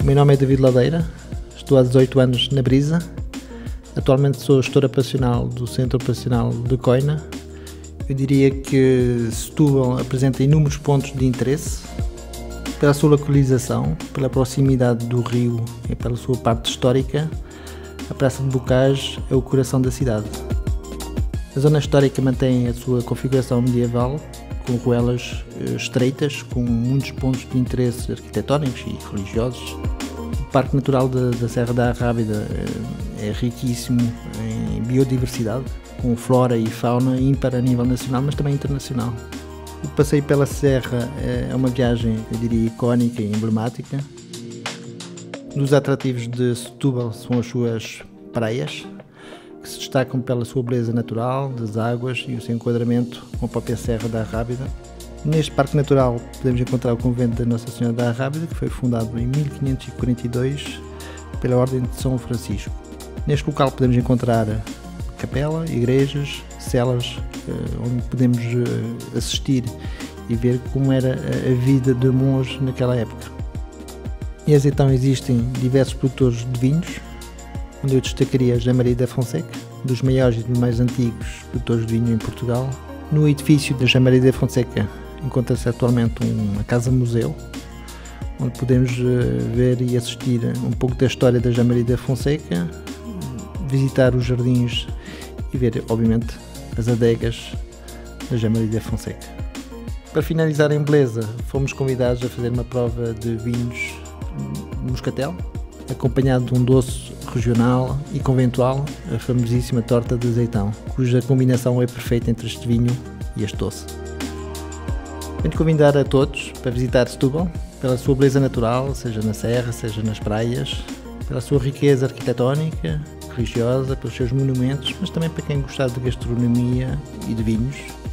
meu nome é David Ladeira, estou há 18 anos na Brisa. Atualmente sou gestor operacional do Centro Operacional de Coina. Eu diria que Setúbal apresenta inúmeros pontos de interesse pela sua localização, pela proximidade do rio e pela sua parte histórica. A Praça de Bocage é o coração da cidade. A zona histórica mantém a sua configuração medieval, com ruelas estreitas, com muitos pontos de interesse arquitetónicos e religiosos. O Parque Natural da Serra da Arrábida é riquíssimo em biodiversidade, com flora e fauna ímpar a nível nacional, mas também internacional. O passeio pela Serra é uma viagem, eu diria, icónica e emblemática. Um dos atrativos de Setúbal são as suas praias, que se destacam pela sua beleza natural, das águas e o seu enquadramento com a própria Serra da Arrábida. Neste Parque Natural podemos encontrar o convento da Nossa Senhora da Arrábida, que foi fundado em 1542 pela Ordem de São Francisco. Neste local podemos encontrar capela, igrejas, celas, onde podemos assistir e ver como era a vida de monges naquela época. E então existem diversos produtores de vinhos, onde eu destacaria José-Maria da Fonseca, dos maiores e dos mais antigos produtores de vinho em Portugal. No edifício da José-Maria da Fonseca encontra-se atualmente uma casa-museu, onde podemos ver e assistir um pouco da história da José-Maria da Fonseca, visitar os jardins e ver, obviamente, as adegas da José-Maria da Fonseca. Para finalizar em beleza, fomos convidados a fazer uma prova de vinhos moscatel, acompanhado de um doce regional e conventual, a famosíssima torta de azeitão, cuja combinação é perfeita entre este vinho e este doce. Venho convidar a todos para visitar Setúbal, pela sua beleza natural, seja na serra, seja nas praias, pela sua riqueza arquitetónica, religiosa, pelos seus monumentos, mas também para quem gostar de gastronomia e de vinhos.